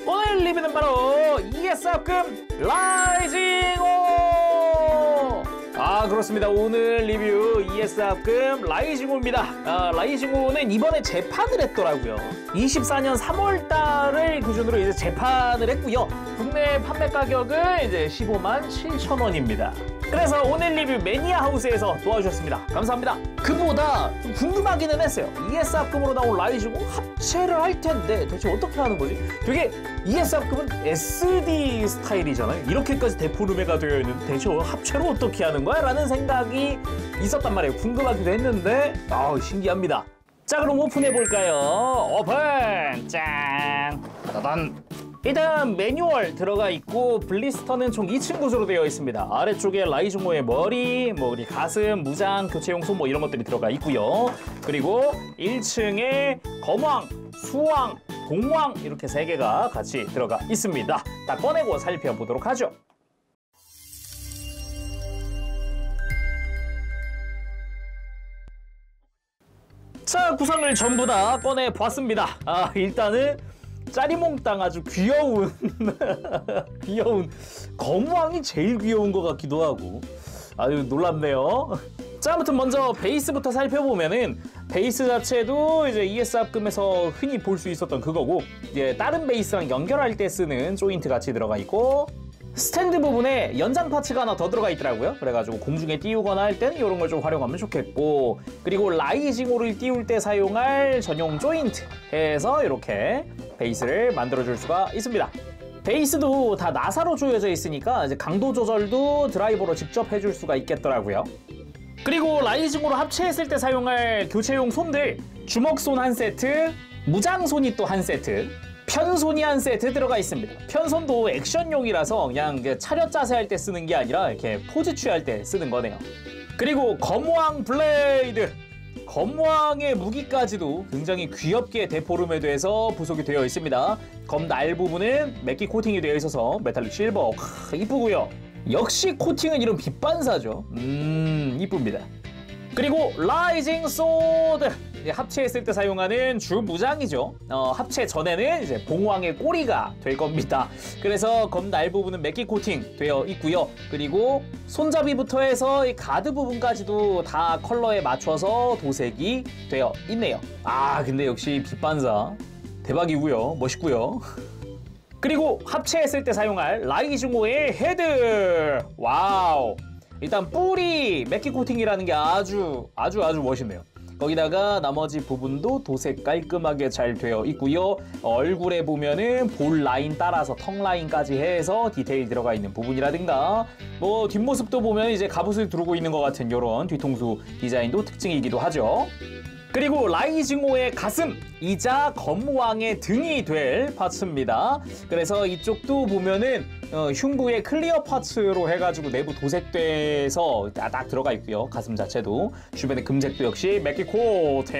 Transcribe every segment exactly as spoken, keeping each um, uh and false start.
오늘 리뷰는 바로 이에스압금 라이징 오! 아 그렇습니다. 오늘 리뷰 이에스압금 라이징 오입니다. 아, 라이징 오는 이번에 재판을 했더라고요. 이십사 년 삼월 달을 기준으로 이제 재판을 했고요. 국내 판매 가격은 이제 십오만 칠천 원입니다. 그래서 오늘 리뷰 매니아하우스에서 도와주셨습니다. 감사합니다. 그보다 좀 궁금하기는 했어요. 이에스압금으로 나온 라이징 오 합체를 할 텐데 대체 어떻게 하는 거지? 되게 이에스압금은 에스디 스타일이잖아요. 이렇게까지 대포르메가 되어 있는데 대체 합체로 어떻게 하는 거야? 라는 생각이 있었단 말이에요. 궁금하기도 했는데 아우 신기합니다. 자 그럼 오픈해볼까요? 오픈! 짠! 따단! 일단 매뉴얼 들어가 있고 블리스터는 총 이 층 구조로 되어 있습니다. 아래쪽에 라이징 오의 머리, 뭐 우리 가슴, 무장, 교체용 손 뭐 이런 것들이 들어가 있고요. 그리고 일 층에 검왕, 수왕, 동왕 이렇게 세 개가 같이 들어가 있습니다. 다 꺼내고 살펴보도록 하죠. 자 구성을 전부 다 꺼내 봤습니다. 아 일단은 짜리몽땅 아주 귀여운 귀여운 검왕이 제일 귀여운 것 같기도 하고 아주 놀랍네요. 자 아무튼 먼저 베이스부터 살펴보면은 베이스 자체도 이제 이에스압금에서 흔히 볼 수 있었던 그거고 이제 다른 베이스랑 연결할 때 쓰는 조인트 같이 들어가 있고 스탠드 부분에 연장 파츠가 하나 더 들어가 있더라고요. 그래가지고 공중에 띄우거나 할 때는 이런 걸 좀 활용하면 좋겠고 그리고 라이징 오를 띄울 때 사용할 전용 조인트 해서 이렇게 베이스를 만들어줄 수가 있습니다. 베이스도 다 나사로 조여져 있으니까 이제 강도 조절도 드라이버로 직접 해줄 수가 있겠더라고요. 그리고 라이징 오로 합체했을 때 사용할 교체용 손들 주먹손 한 세트, 무장손이 또 한 세트, 편손이 한 세트 들어가 있습니다. 편손도 액션용이라서 그냥 차렷 자세 할 때 쓰는 게 아니라 이렇게 포즈 취할 때 쓰는 거네요. 그리고 검왕 블레이드! 검왕의 무기까지도 굉장히 귀엽게 데포르메돼서 부속이 되어 있습니다. 검 날 부분은 맥기 코팅이 되어 있어서 메탈릭 실버 크, 이쁘고요. 역시 코팅은 이런 빛반사죠. 음 이쁩니다. 그리고 라이징 소드! 합체했을 때 사용하는 주무장이죠. 어, 합체 전에는 이제 봉황의 꼬리가 될 겁니다. 그래서 검 날 부분은 맥기 코팅 되어 있고요. 그리고 손잡이부터 해서 이 가드 부분까지도 다 컬러에 맞춰서 도색이 되어 있네요. 아 근데 역시 빛반사 대박이고요. 멋있고요. 그리고 합체했을 때 사용할 라이징 오의 헤드! 와우! 일단 뿔이 맥기 코팅이라는 게 아주 아주 아주 멋있네요. 거기다가 나머지 부분도 도색 깔끔하게 잘 되어 있고요. 얼굴에 보면은 볼 라인 따라서 턱 라인까지 해서 디테일 들어가 있는 부분이라든가 뭐 뒷모습도 보면 이제 갑옷을 두르고 있는 것 같은 이런 뒤통수 디자인도 특징이기도 하죠. 그리고 라이징 오의 가슴이자 검왕의 등이 될 파츠입니다. 그래서 이쪽도 보면은 어, 흉부의 클리어 파츠로 해가지고 내부 도색돼서 딱 들어가 있고요. 가슴 자체도 주변에 금색도 역시 맥기 코팅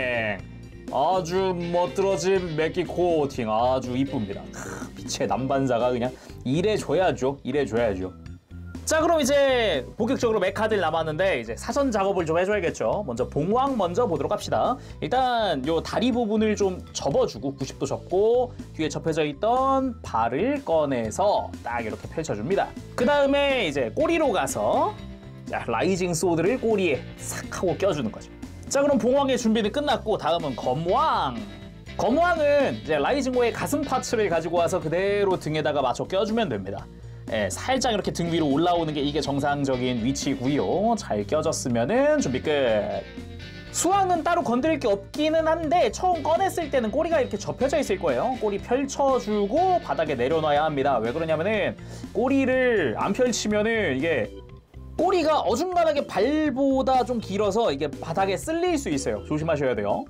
아주 멋들어진 맥기 코팅 아주 이쁩니다. 크, 빛의 남반사가 그냥 이래줘야죠. 이래줘야죠. 자 그럼 이제 본격적으로 메카들 남았는데 이제 사전 작업을 좀 해줘야겠죠. 먼저 봉황 먼저 보도록 합시다. 일단 요 다리 부분을 좀 접어주고 구십 도 접고 뒤에 접혀져 있던 발을 꺼내서 딱 이렇게 펼쳐줍니다. 그 다음에 이제 꼬리로 가서 자, 라이징 소드를 꼬리에 싹 하고 껴주는 거죠. 자 그럼 봉황의 준비는 끝났고 다음은 검왕. 검왕은 이제 라이징 오의 가슴 파츠를 가지고 와서 그대로 등에다가 맞춰 껴주면 됩니다. 예, 살짝 이렇게 등 위로 올라오는 게 이게 정상적인 위치고요. 잘 껴졌으면은 준비 끝. 수왕은 따로 건드릴 게 없기는 한데 처음 꺼냈을 때는 꼬리가 이렇게 접혀져 있을 거예요. 꼬리 펼쳐주고 바닥에 내려놔야 합니다. 왜 그러냐면은 꼬리를 안 펼치면은 이게 꼬리가 어중간하게 발보다 좀 길어서 이게 바닥에 쓸릴 수 있어요. 조심하셔야 돼요.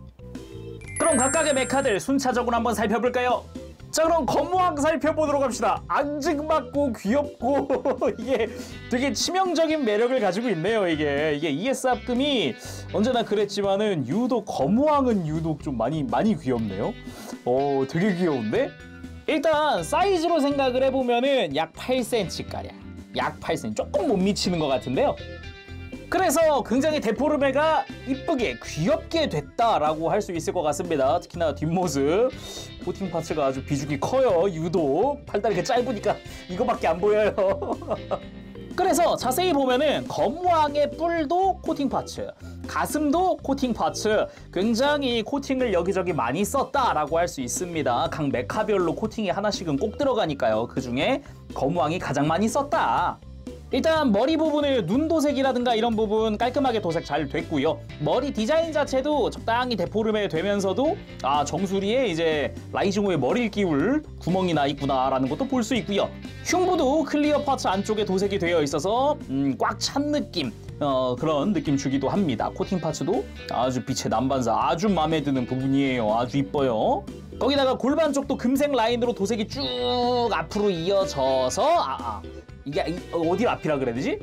그럼 각각의 메카들 순차적으로 한번 살펴볼까요? 자 그럼 검왕 살펴보도록 합시다. 앙증맞고 귀엽고 이게 되게 치명적인 매력을 가지고 있네요. 이게 이게 이에스압금이 언제나 그랬지만은 유독 검왕은 유독 좀 많이 많이 귀엽네요. 어 되게 귀여운데? 일단 사이즈로 생각을 해보면은 약 팔 센티미터 가량 약 팔 센티미터 조금 못 미치는 것 같은데요. 그래서 굉장히 데포르메가 이쁘게 귀엽게 됐다라고 할 수 있을 것 같습니다. 특히나 뒷모습 코팅 파츠가 아주 비중이 커요. 유독 팔다리 이렇게 짧으니까 이거밖에 안 보여요. 그래서 자세히 보면은 검왕의 뿔도 코팅 파츠, 가슴도 코팅 파츠, 굉장히 코팅을 여기저기 많이 썼다라고 할 수 있습니다. 각 메카별로 코팅이 하나씩은 꼭 들어가니까요. 그 중에 검왕이 가장 많이 썼다. 일단 머리 부분을 눈 도색이라든가 이런 부분 깔끔하게 도색 잘 됐고요. 머리 디자인 자체도 적당히 데포르메 되면서도 아 정수리에 이제 라이징호의 머리를 끼울 구멍이 나 있구나라는 것도 볼 수 있고요. 흉부도 클리어 파츠 안쪽에 도색이 되어 있어서 음, 꽉 찬 느낌 어, 그런 느낌 주기도 합니다. 코팅 파츠도 아주 빛의 남반사 아주 마음에 드는 부분이에요. 아주 이뻐요. 거기다가 골반 쪽도 금색 라인으로 도색이 쭉 앞으로 이어져서 아, 아. 이게 어디를 앞이라 그래야 되지?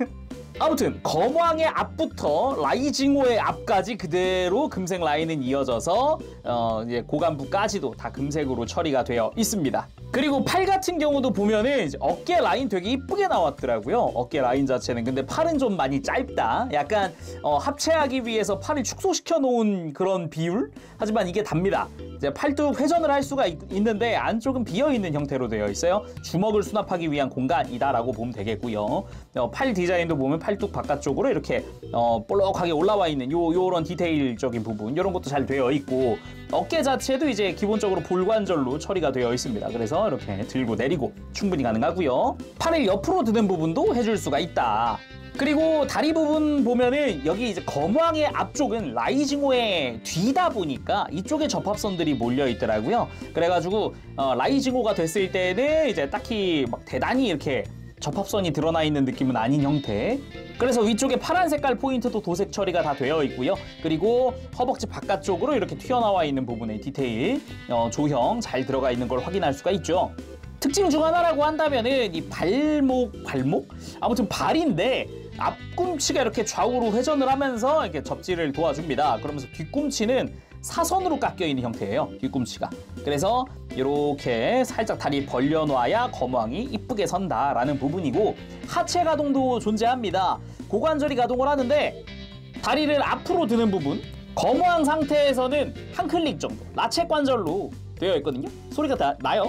아무튼 검왕의 앞부터 라이징호의 앞까지 그대로 금색 라인은 이어져서 어, 이제 고관부까지도 다 금색으로 처리가 되어 있습니다. 그리고 팔 같은 경우도 보면은 이제 어깨 라인 되게 이쁘게 나왔더라고요. 어깨 라인 자체는. 근데 팔은 좀 많이 짧다. 약간 어, 합체하기 위해서 팔을 축소시켜 놓은 그런 비율? 하지만 이게 답니다. 이제 팔뚝 회전을 할 수가 있, 있는데 안쪽은 비어있는 형태로 되어 있어요. 주먹을 수납하기 위한 공간이다라고 보면 되겠고요. 어, 팔 디자인도 보면 팔뚝 바깥쪽으로 이렇게 어, 볼록하게 올라와 있는 요, 요런 디테일적인 부분 이런 것도 잘 되어 있고 어깨 자체도 이제 기본적으로 볼관절로 처리가 되어 있습니다. 그래서 이렇게 들고 내리고 충분히 가능하고요. 팔을 옆으로 드는 부분도 해줄 수가 있다. 그리고 다리 부분 보면은 여기 이제 검왕의 앞쪽은 라이징호의 뒤다 보니까 이쪽에 접합선들이 몰려 있더라고요. 그래가지고 어, 라이징호가 됐을 때는 이제 딱히 막 대단히 이렇게 접합선이 드러나 있는 느낌은 아닌 형태. 그래서 위쪽에 파란 색깔 포인트도 도색 처리가 다 되어 있고요. 그리고 허벅지 바깥쪽으로 이렇게 튀어나와 있는 부분의 디테일 어, 조형 잘 들어가 있는 걸 확인할 수가 있죠. 특징 중 하나라고 한다면은 이 발목, 발목? 아무튼 발인데 앞꿈치가 이렇게 좌우로 회전을 하면서 이렇게 접지를 도와줍니다. 그러면서 뒤꿈치는 사선으로 깎여 있는 형태예요. 뒤꿈치가. 그래서 이렇게 살짝 다리 벌려놔야 검왕이 이쁘게 선다라는 부분이고 하체 가동도 존재합니다. 고관절이 가동을 하는데 다리를 앞으로 드는 부분 검왕 상태에서는 한 클릭 정도 라체 관절로 되어 있거든요. 소리가 다 나요.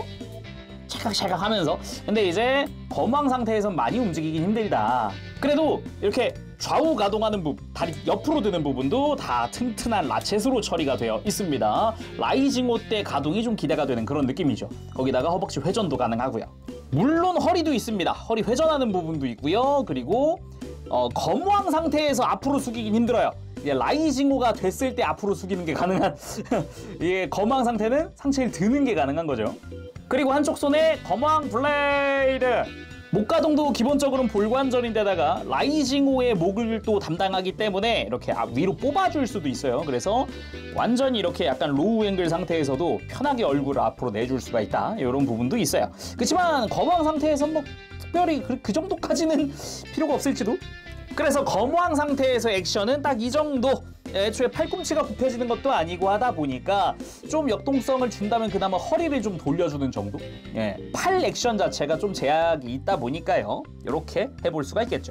찰칵찰칵 하면서. 근데 이제 검왕 상태에선 많이 움직이긴 힘들다. 그래도 이렇게 좌우 가동하는 부분, 다리 옆으로 드는 부분도 다 튼튼한 라쳇으로 처리가 되어 있습니다. 라이징호 때 가동이 좀 기대가 되는 그런 느낌이죠. 거기다가 허벅지 회전도 가능하고요. 물론 허리도 있습니다. 허리 회전하는 부분도 있고요. 그리고 어, 검왕 상태에서 앞으로 숙이긴 힘들어요. 이제 라이징호가 됐을 때 앞으로 숙이는 게 가능한 이게 검왕 상태는 상체를 드는 게 가능한 거죠. 그리고 한쪽 손에 검왕 블레이드 목 가동도 기본적으로는 볼관절인데다가 라이징호의 목을 또 담당하기 때문에 이렇게 위로 뽑아줄 수도 있어요. 그래서 완전히 이렇게 약간 로우 앵글 상태에서도 편하게 얼굴을 앞으로 내줄 수가 있다. 이런 부분도 있어요. 그렇지만 검왕 상태에서 뭐 특별히 그, 그 정도까지는 필요가 없을지도. 그래서 검왕 상태에서 액션은 딱 이 정도. 애초에 팔꿈치가 굽혀지는 것도 아니고 하다 보니까 좀 역동성을 준다면 그나마 허리를 좀 돌려주는 정도? 예, 팔 액션 자체가 좀 제약이 있다 보니까요. 이렇게 해볼 수가 있겠죠.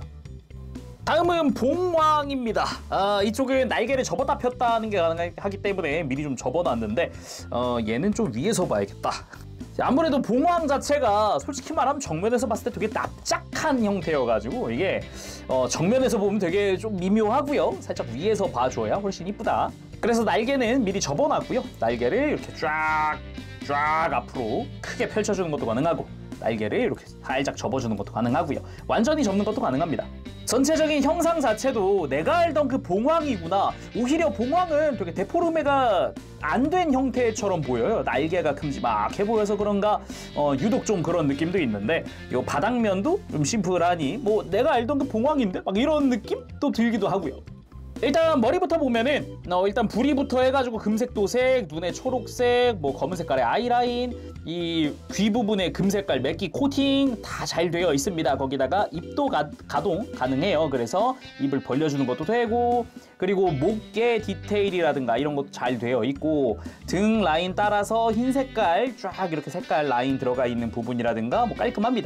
다음은 봉왕입니다. 아, 이쪽은 날개를 접었다 폈다 하는 게 가능하기 때문에 미리 좀 접어놨는데 어, 얘는 좀 위에서 봐야겠다. 아무래도 봉황 자체가 솔직히 말하면 정면에서 봤을 때 되게 납작한 형태여가지고 이게 어 정면에서 보면 되게 좀 미묘하고요. 살짝 위에서 봐줘야 훨씬 이쁘다. 그래서 날개는 미리 접어놨고요. 날개를 이렇게 쫙 쫙 앞으로 크게 펼쳐주는 것도 가능하고 날개를 이렇게 살짝 접어주는 것도 가능하고요. 완전히 접는 것도 가능합니다. 전체적인 형상 자체도 내가 알던 그 봉황이구나. 오히려 봉황은 되게 데포르메가 안 된 형태처럼 보여요. 날개가 큼지막해 보여서 그런가 어, 유독 좀 그런 느낌도 있는데 요 바닥면도 좀 심플하니 뭐 내가 알던 그 봉황인데 막 이런 느낌도 들기도 하고요. 일단 머리부터 보면은 어, 일단 부리부터 해가지고 금색 도색, 눈에 초록색, 뭐 검은 색깔의 아이라인, 이 귀 부분에 금색깔 맥기 코팅 다 잘 되어 있습니다. 거기다가 입도 가, 가동 가능해요. 그래서 입을 벌려주는 것도 되고 그리고 목의 디테일이라든가 이런 것도 잘 되어 있고 등 라인 따라서 흰 색깔 쫙 이렇게 색깔 라인 들어가 있는 부분이라든가 뭐 깔끔합니다.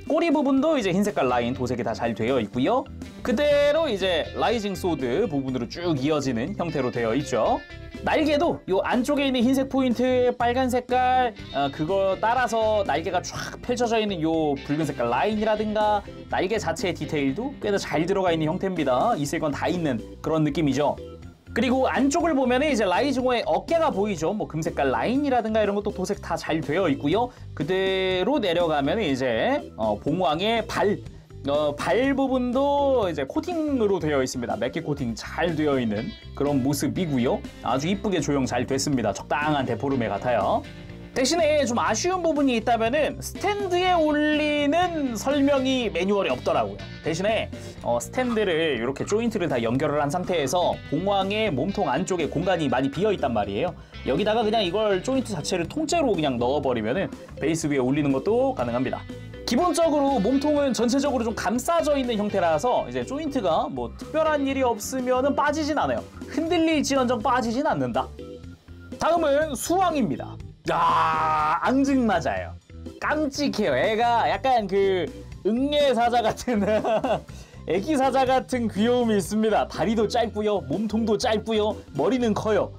꼬리 부분도 이제 흰 색깔 라인 도색이 다 잘 되어 있고요. 그대로 이제 라이징 소드 부분으로 쭉 이어지는 형태로 되어 있죠. 날개도 요 안쪽에 있는 흰색 포인트, 빨간 색깔 어, 그거 따라서 날개가 쫙 펼쳐져 있는 요 붉은 색깔 라인이라든가 날개 자체의 디테일도 꽤나 잘 들어가 있는 형태입니다. 있을 건 다 있는 그런 느낌이죠. 그리고 안쪽을 보면 이제 라이징호의 어깨가 보이죠. 뭐 금색깔 라인이라든가 이런 것도 도색 다 잘 되어 있고요. 그대로 내려가면 이제 어, 봉황의 발 어, 발 부분도 이제 코팅으로 되어 있습니다. 맥기 코팅 잘 되어 있는 그런 모습이고요. 아주 이쁘게 조형 잘 됐습니다. 적당한 데포르메 같아요. 대신에 좀 아쉬운 부분이 있다면은 스탠드에 올리는 설명이 매뉴얼에 없더라고요. 대신에 어, 스탠드를 이렇게 조인트를 다 연결을 한 상태에서 봉황의 몸통 안쪽에 공간이 많이 비어 있단 말이에요. 여기다가 그냥 이걸 조인트 자체를 통째로 그냥 넣어버리면은 베이스 위에 올리는 것도 가능합니다. 기본적으로 몸통은 전체적으로 좀 감싸져 있는 형태라서 이제 조인트가 뭐 특별한 일이 없으면은 빠지진 않아요. 흔들릴지언정 빠지진 않는다. 다음은 수왕입니다. 야, 앙증맞아요. 깜찍해요. 애가 약간 그 응애 사자 같은 애기 사자 같은 귀여움이 있습니다. 다리도 짧고요, 몸통도 짧고요, 머리는 커요.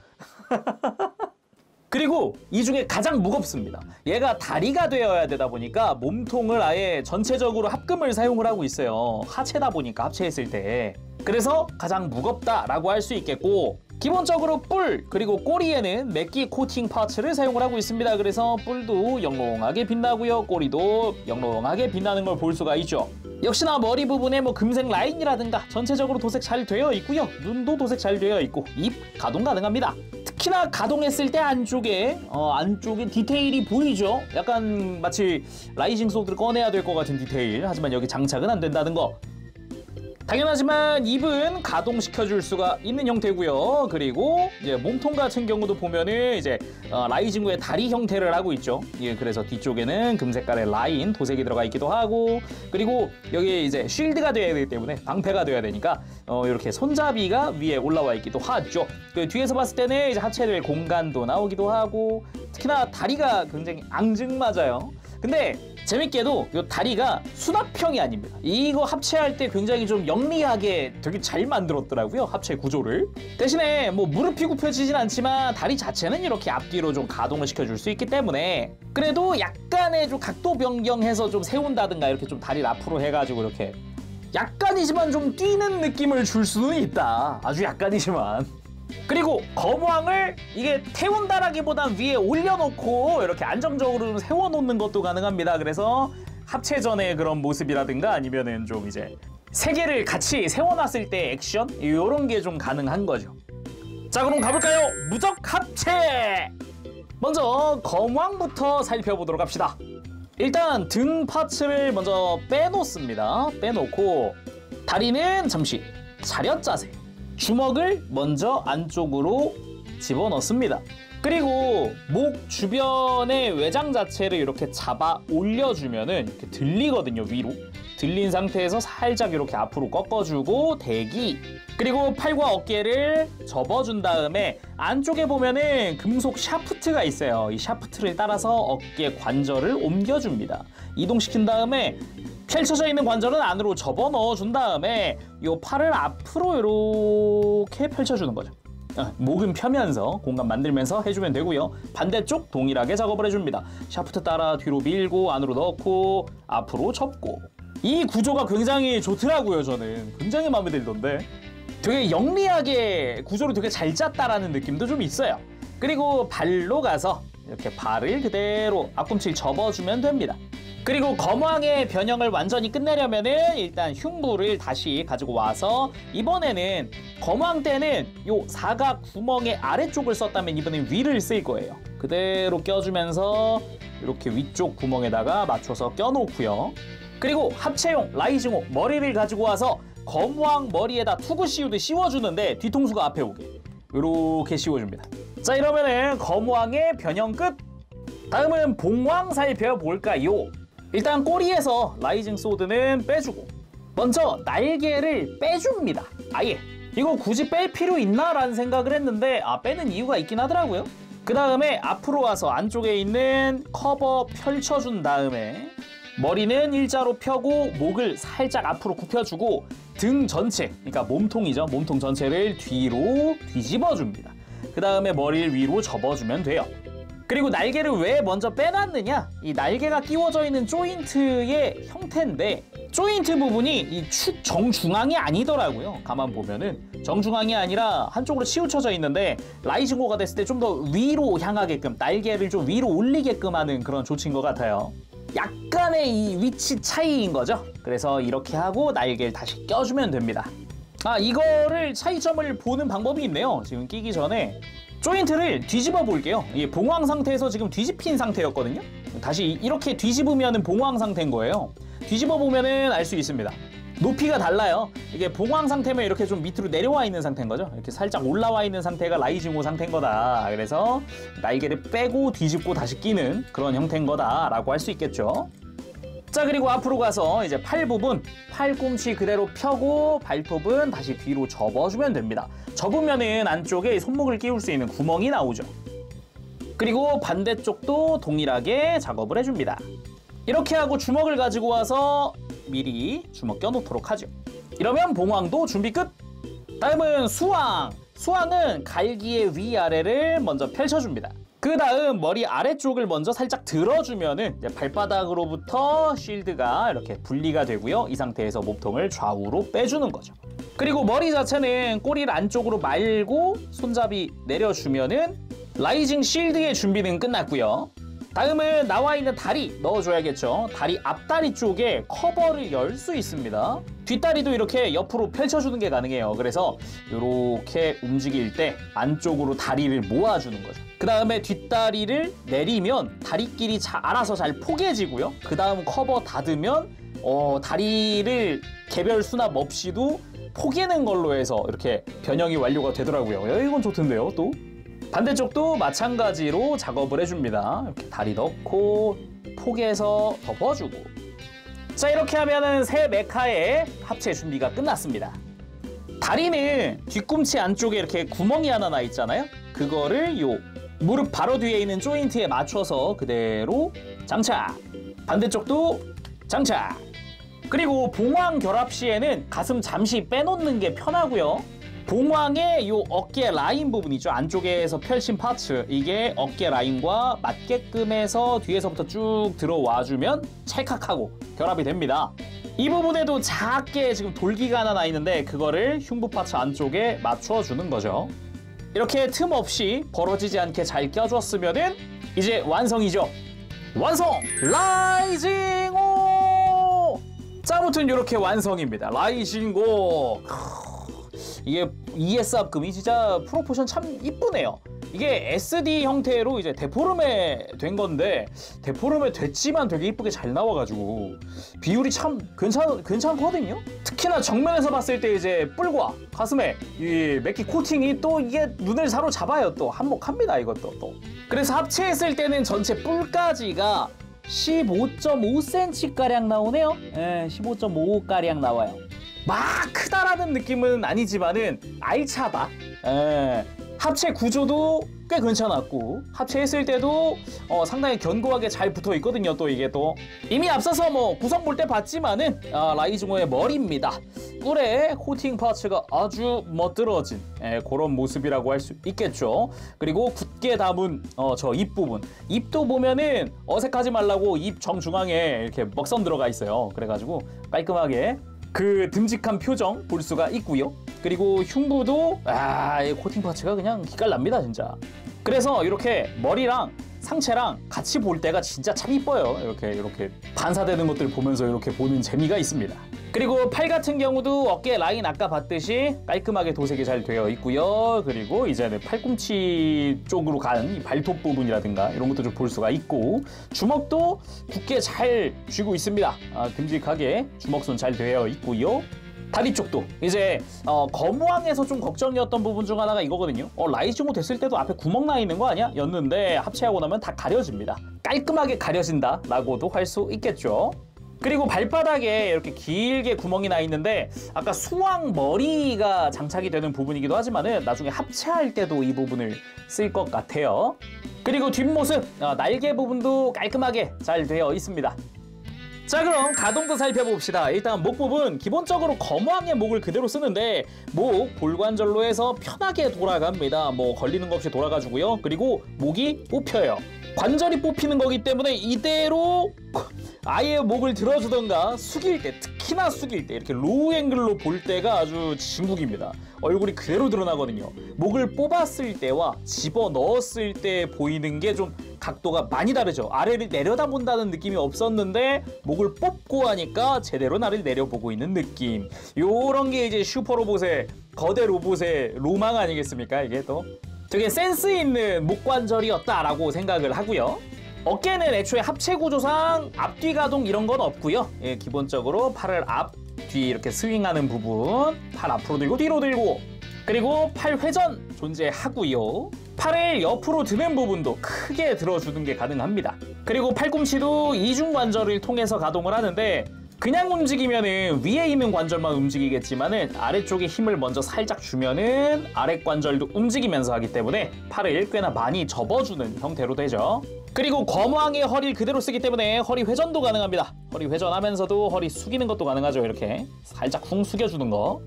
그리고 이 중에 가장 무겁습니다. 얘가 다리가 되어야 되다 보니까 몸통을 아예 전체적으로 합금을 사용을 하고 있어요. 하체다 보니까 합체했을 때. 그래서 가장 무겁다라고 할 수 있겠고, 기본적으로 뿔 그리고 꼬리에는 맥기 코팅 파츠를 사용을 하고 있습니다. 그래서 뿔도 영롱하게 빛나고요, 꼬리도 영롱하게 빛나는 걸 볼 수가 있죠. 역시나 머리 부분에 뭐 금색 라인이라든가 전체적으로 도색 잘 되어 있고요. 눈도 도색 잘 되어 있고 입 가동 가능합니다. 특히나 가동했을 때 안쪽에 어, 안쪽에 디테일이 보이죠. 약간 마치 라이징 소드를 꺼내야 될 것 같은 디테일. 하지만 여기 장착은 안 된다는 거. 당연하지만 입은 가동시켜줄 수가 있는 형태고요. 그리고 이제 몸통 같은 경우도 보면은 이제 어, 라이징 후의 다리 형태를 하고 있죠. 예, 그래서 뒤쪽에는 금색깔의 라인 도색이 들어가 있기도 하고, 그리고 여기 이제 쉴드가 되어야 되기 때문에 방패가 되어야 되니까 어, 이렇게 손잡이가 위에 올라와 있기도 하죠. 그 뒤에서 봤을 때는 이제 하체될 공간도 나오기도 하고, 특히나 다리가 굉장히 앙증맞아요. 근데 재밌게도 이 다리가 수납형이 아닙니다. 이거 합체할 때 굉장히 좀 영리하게 되게 잘 만들었더라고요, 합체 구조를. 대신에 뭐 무릎이 굽혀지진 않지만 다리 자체는 이렇게 앞뒤로 좀 가동을 시켜줄 수 있기 때문에 그래도 약간의 좀 각도 변경해서 좀 세운다든가 이렇게 좀 다리를 앞으로 해가지고 이렇게 약간이지만 좀 뛰는 느낌을 줄 수는 있다. 아주 약간이지만. 그리고 거무왕을 이게 태운다라기보단 위에 올려놓고 이렇게 안정적으로 좀 세워놓는 것도 가능합니다. 그래서 합체 전의 그런 모습이라든가 아니면은 좀 이제 세 개를 같이 세워놨을 때 액션 이런 게 좀 가능한 거죠. 자, 그럼 가볼까요? 무적 합체! 먼저 거무왕부터 살펴보도록 합시다. 일단 등 파츠를 먼저 빼놓습니다. 빼놓고 다리는 잠시 차렷 자세. 주먹을 먼저 안쪽으로 집어넣습니다. 그리고 목 주변의 외장 자체를 이렇게 잡아 올려주면은 이렇게 들리거든요, 위로. 들린 상태에서 살짝 이렇게 앞으로 꺾어주고 대기. 그리고 팔과 어깨를 접어준 다음에 안쪽에 보면은 금속 샤프트가 있어요. 이 샤프트를 따라서 어깨 관절을 옮겨줍니다. 이동시킨 다음에 펼쳐져 있는 관절은 안으로 접어 넣어준 다음에 이 팔을 앞으로 이렇게 펼쳐주는 거죠. 목은 펴면서 공간 만들면서 해주면 되고요. 반대쪽 동일하게 작업을 해줍니다. 샤프트 따라 뒤로 밀고 안으로 넣고 앞으로 접고. 이 구조가 굉장히 좋더라고요. 저는 굉장히 마음에 들던데 되게 영리하게 구조를 되게 잘 짰다라는 느낌도 좀 있어요. 그리고 발로 가서 이렇게 발을 그대로 앞꿈치를 접어주면 됩니다. 그리고 거무왕의 변형을 완전히 끝내려면은 일단 흉부를 다시 가지고 와서 이번에는 거무왕 때는 요 사각 구멍의 아래쪽을 썼다면 이번엔 위를 쓸 거예요. 그대로 껴주면서 이렇게 위쪽 구멍에다가 맞춰서 껴놓고요. 그리고 합체용 라이징호 머리를 가지고 와서 거무왕 머리에다 투구 씌우듯 씌워주는데 뒤통수가 앞에 오게 이렇게 씌워줍니다. 자, 이러면은 거무왕의 변형 끝! 다음은 봉왕 살펴볼까요? 일단 꼬리에서 라이징 소드는 빼주고 먼저 날개를 빼줍니다. 아예 이거 굳이 뺄 필요 있나? 라는 생각을 했는데 아 빼는 이유가 있긴 하더라고요. 그 다음에 앞으로 와서 안쪽에 있는 커버 펼쳐준 다음에 머리는 일자로 펴고 목을 살짝 앞으로 굽혀주고 등 전체, 그러니까 몸통이죠. 몸통 전체를 뒤로 뒤집어줍니다. 그 다음에 머리를 위로 접어주면 돼요. 그리고 날개를 왜 먼저 빼놨느냐? 이 날개가 끼워져 있는 조인트의 형태인데 조인트 부분이 이 축 정중앙이 아니더라고요. 가만 보면은 정중앙이 아니라 한쪽으로 치우쳐져 있는데 라이징고가 됐을 때 좀 더 위로 향하게끔 날개를 좀 위로 올리게끔 하는 그런 조치인 것 같아요. 약간의 이 위치 차이인 거죠. 그래서 이렇게 하고 날개를 다시 껴주면 됩니다. 아, 이거를 차이점을 보는 방법이 있네요. 지금 끼기 전에 조인트를 뒤집어 볼게요. 이게 봉황 상태에서 지금 뒤집힌 상태였거든요. 다시 이렇게 뒤집으면 봉황 상태인 거예요. 뒤집어 보면은 알 수 있습니다. 높이가 달라요. 이게 봉황 상태면 이렇게 좀 밑으로 내려와 있는 상태인 거죠. 이렇게 살짝 올라와 있는 상태가 라이징고 상태인 거다. 그래서 날개를 빼고 뒤집고 다시 끼는 그런 형태인 거다라고 할 수 있겠죠. 자, 그리고 앞으로 가서 이제 팔 부분, 팔꿈치 그대로 펴고 발톱은 다시 뒤로 접어주면 됩니다. 접으면은 안쪽에 손목을 끼울 수 있는 구멍이 나오죠. 그리고 반대쪽도 동일하게 작업을 해줍니다. 이렇게 하고 주먹을 가지고 와서 미리 주먹 껴놓도록 하죠. 이러면 봉황도 준비 끝! 다음은 수왕! 수왕은 갈기의 위아래를 먼저 펼쳐줍니다. 그 다음 머리 아래쪽을 먼저 살짝 들어주면은 이제 발바닥으로부터 쉴드가 이렇게 분리가 되고요. 이 상태에서 몸통을 좌우로 빼주는 거죠. 그리고 머리 자체는 꼬리를 안쪽으로 말고 손잡이 내려주면은 라이징 쉴드의 준비는 끝났고요. 다음은 나와 있는 다리 넣어줘야겠죠. 다리 앞다리 쪽에 커버를 열 수 있습니다. 뒷다리도 이렇게 옆으로 펼쳐주는 게 가능해요. 그래서 이렇게 움직일 때 안쪽으로 다리를 모아주는 거죠. 그 다음에 뒷다리를 내리면 다리끼리 자, 알아서 잘 포개지고요. 그 다음 커버 닫으면 어, 다리를 개별 수납 없이도 포개는 걸로 해서 이렇게 변형이 완료가 되더라고요. 야, 이건 좋던데요, 또? 반대쪽도 마찬가지로 작업을 해줍니다. 이렇게 다리 넣고 포개서 덮어주고. 자, 이렇게 하면은 새 메카의 합체 준비가 끝났습니다. 다리는 뒤꿈치 안쪽에 이렇게 구멍이 하나 나 있잖아요. 그거를 요 무릎 바로 뒤에 있는 조인트에 맞춰서 그대로 장착. 반대쪽도 장착. 그리고 봉황 결합 시에는 가슴 잠시 빼놓는 게 편하고요. 봉황의 요 어깨 라인 부분이죠. 안쪽에서 펼친 파츠, 이게 어깨 라인과 맞게끔 해서 뒤에서부터 쭉 들어와주면 찰칵하고 결합이 됩니다. 이 부분에도 작게 지금 돌기가 하나 나 있는데 그거를 흉부 파츠 안쪽에 맞춰주는 거죠. 이렇게 틈 없이 벌어지지 않게 잘 껴줬으면은 이제 완성이죠. 완성! 라이징고! 자, 아무튼 이렇게 완성입니다. 라이징고. 이게 이에스 합금이 진짜 프로포션 참 이쁘네요. 이게 에스디 형태로 이제 데포르메 된 건데 데포르메 됐지만 되게 이쁘게 잘 나와가지고 비율이 참 괜찮, 괜찮거든요. 특히나 정면에서 봤을 때 이제 뿔과 가슴에 이 맥기 코팅이 또 이게 눈을 사로잡아요. 또 한몫합니다, 이것도 또. 그래서 합체했을 때는 전체 뿔까지가 십오 점 오 센티미터가량 나오네요. 예, 십오 점 오가량 나와요. 막 크다라는 느낌은 아니지만은 알차다. 에, 합체 구조도 꽤 괜찮았고 합체했을 때도 어, 상당히 견고하게 잘 붙어 있거든요. 또 이게 또 이미 앞서서 뭐 구성 볼 때 봤지만은 아, 라이징고의 머리입니다. 뿔에 코팅 파츠가 아주 멋들어진 에, 그런 모습이라고 할 수 있겠죠. 그리고 굳게 담은 어, 저 입 부분, 입도 보면은 어색하지 말라고 입 정중앙에 이렇게 먹선 들어가 있어요. 그래가지고 깔끔하게 그 듬직한 표정 볼 수가 있고요. 그리고 흉부도 아, 이 코팅 파츠가 그냥 기깔납니다, 진짜. 그래서 이렇게 머리랑 상체랑 같이 볼 때가 진짜 참 이뻐요. 이렇게 이렇게 반사되는 것들 보면서 이렇게 보는 재미가 있습니다. 그리고 팔 같은 경우도 어깨 라인 아까 봤듯이 깔끔하게 도색이 잘 되어 있고요. 그리고 이제는 팔꿈치 쪽으로 간 이 발톱 부분이라든가 이런 것도 좀 볼 수가 있고 주먹도 굳게 잘 쥐고 있습니다. 아, 듬직하게 주먹손 잘 되어 있고요. 다리 쪽도 이제 어, 거무왕에서 좀 걱정이었던 부분 중 하나가 이거거든요. 어, 라이징고 됐을 때도 앞에 구멍 나 있는 거 아니야? 였는데 합체하고 나면 다 가려집니다. 깔끔하게 가려진다 라고도 할 수 있겠죠. 그리고 발바닥에 이렇게 길게 구멍이 나 있는데 아까 수왕 머리가 장착이 되는 부분이기도 하지만은 나중에 합체할 때도 이 부분을 쓸 것 같아요. 그리고 뒷모습 어, 날개 부분도 깔끔하게 잘 되어 있습니다. 자, 그럼 가동도 살펴봅시다. 일단 목 부분 기본적으로 검왕의 목을 그대로 쓰는데 목 골관절로 해서 편하게 돌아갑니다. 뭐 걸리는 거 없이 돌아가지고요. 그리고 목이 뽑혀요. 관절이 뽑히는 거기 때문에 이대로 아예 목을 들어주던가 숙일 때, 특히나 숙일 때 이렇게 로우 앵글로 볼 때가 아주 진국입니다. 얼굴이 그대로 드러나거든요. 목을 뽑았을 때와 집어넣었을 때 보이는 게 좀 각도가 많이 다르죠. 아래를 내려다본다는 느낌이 없었는데 목을 뽑고 하니까 제대로 나를 내려보고 있는 느낌. 요런 게 이제 슈퍼로봇의, 거대 로봇의 로망 아니겠습니까? 이게 또 되게 센스 있는 목관절이었다라고 생각을 하고요. 어깨는 애초에 합체 구조상 앞뒤 가동 이런 건 없고요. 예, 기본적으로 팔을 앞, 뒤 이렇게 스윙하는 부분, 팔 앞으로 들고 뒤로 들고, 그리고 팔 회전 존재하고요. 팔을 옆으로 드는 부분도 크게 들어주는 게 가능합니다. 그리고 팔꿈치도 이중 관절을 통해서 가동을 하는데 그냥 움직이면은 위에 있는 관절만 움직이겠지만은 아래쪽에 힘을 먼저 살짝 주면은 아래 관절도 움직이면서 하기 때문에 팔을 꽤나 많이 접어주는 형태로 되죠. 그리고 검왕의 허리를 그대로 쓰기 때문에 허리 회전도 가능합니다. 허리 회전하면서도 허리 숙이는 것도 가능하죠. 이렇게 살짝 쿵 숙여주는 거.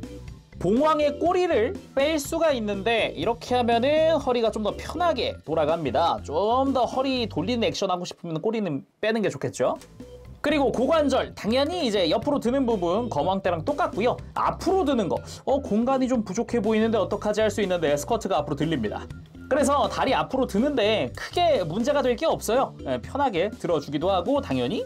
봉황의 꼬리를 뺄 수가 있는데 이렇게 하면은 허리가 좀 더 편하게 돌아갑니다. 좀 더 허리 돌리는 액션 하고 싶으면 꼬리는 빼는 게 좋겠죠. 그리고 고관절 당연히 이제 옆으로 드는 부분 검왕 때랑 똑같고요. 앞으로 드는 거 어 공간이 좀 부족해 보이는데 어떡하지 할 수 있는데 스쿼트가 앞으로 들립니다. 그래서 다리 앞으로 드는데 크게 문제가 될 게 없어요. 예, 편하게 들어주기도 하고 당연히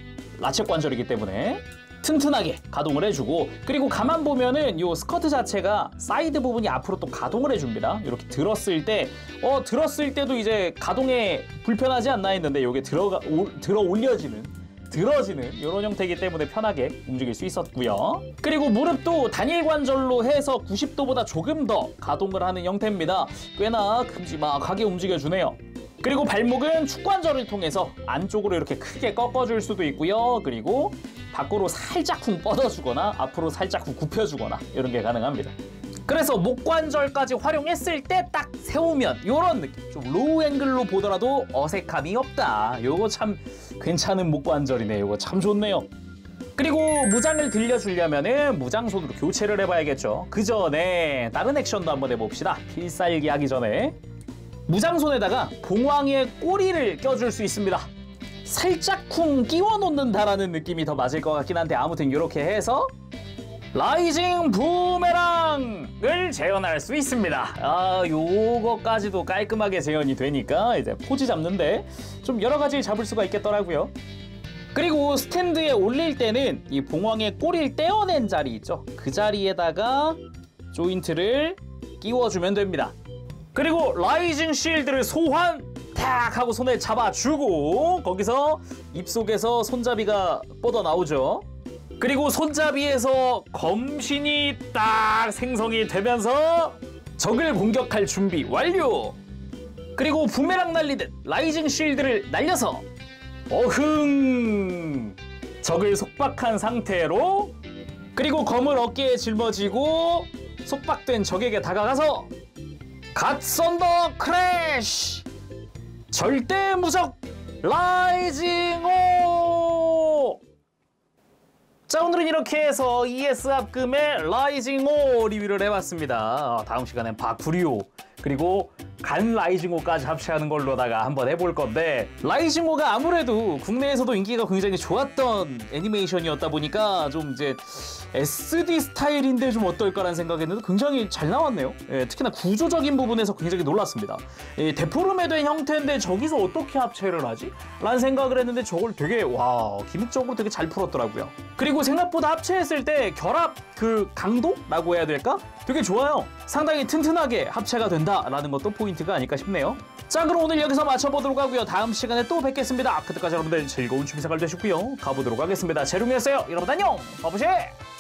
라쳇 관절이기 때문에 튼튼하게 가동을 해주고, 그리고 가만 보면은 요 스커트 자체가 사이드 부분이 앞으로 또 가동을 해줍니다. 이렇게 들었을 때 어 들었을 때도 이제 가동에 불편하지 않나 했는데 요게 들어가 올, 들어 올려지는 들어지는 이런 형태이기 때문에 편하게 움직일 수 있었고요. 그리고 무릎도 단일 관절로 해서 구십 도보다 조금 더 가동을 하는 형태입니다. 꽤나 큼지막하게 움직여주네요. 그리고 발목은 축관절을 통해서 안쪽으로 이렇게 크게 꺾어줄 수도 있고요. 그리고 밖으로 살짝 쿵 뻗어주거나 앞으로 살짝 쿵 굽혀주거나 이런 게 가능합니다. 그래서 목관절까지 활용했을 때 딱 세우면 이런 느낌, 좀 로우 앵글로 보더라도 어색함이 없다. 요거 참 괜찮은 목관절이네요. 요거 참 좋네요. 그리고 무장을 들려주려면은 무장손으로 교체를 해봐야겠죠. 그 전에 다른 액션도 한번 해봅시다. 필살기 하기 전에 무장손에다가 봉황의 꼬리를 껴줄 수 있습니다. 살짝 쿵 끼워 놓는다라는 느낌이 더 맞을 것 같긴 한데 아무튼 이렇게 해서 라이징 부메랑을 재현할 수 있습니다. 아, 요거까지도 깔끔하게 재현이 되니까 이제 포즈 잡는데 좀 여러 가지 잡을 수가 있겠더라고요. 그리고 스탠드에 올릴 때는 이 봉황의 꼬리를 떼어낸 자리 있죠. 그 자리에다가 조인트를 끼워주면 됩니다. 그리고 라이징 쉴드를 소환 탁 하고 손에 잡아주고 거기서 입속에서 손잡이가 뻗어나오죠. 그리고 손잡이에서 검신이 딱 생성이 되면서 적을 공격할 준비 완료! 그리고 부메랑 날리듯 라이징 쉴드를 날려서 어흥! 적을 속박한 상태로, 그리고 검을 어깨에 짊어지고 속박된 적에게 다가가서 갓 썬더 크래쉬! 절대 무적 라이징 오! 자, 오늘은 이렇게 해서 이에스 합금의 라이징 오 리뷰를 해봤습니다. 다음 시간엔 바쿠리오 그리고 간 라이징 오까지 합체하는 걸로다가 한번 해볼 건데, 라이징 오가 아무래도 국내에서도 인기가 굉장히 좋았던 애니메이션이었다 보니까 좀 이제 에스디 스타일인데 좀 어떨까라는 생각했는데 굉장히 잘 나왔네요. 예, 특히나 구조적인 부분에서 굉장히 놀랐습니다. 예, 데포름에 된 형태인데 저기서 어떻게 합체를 하지? 라는 생각을 했는데 저걸 되게 와 기믹적으로 되게 잘 풀었더라고요. 그리고 생각보다 합체했을 때 결합 그 강도라고 해야 될까? 되게 좋아요. 상당히 튼튼하게 합체가 된다라는 것도 포인트가 아닐까 싶네요. 자, 그럼 오늘 여기서 마쳐보도록 하고요. 다음 시간에 또 뵙겠습니다. 그때까지 여러분들 즐거운 취미생활 되시고요. 가보도록 하겠습니다. 재롱이었어요. 여러분 안녕! 바보시!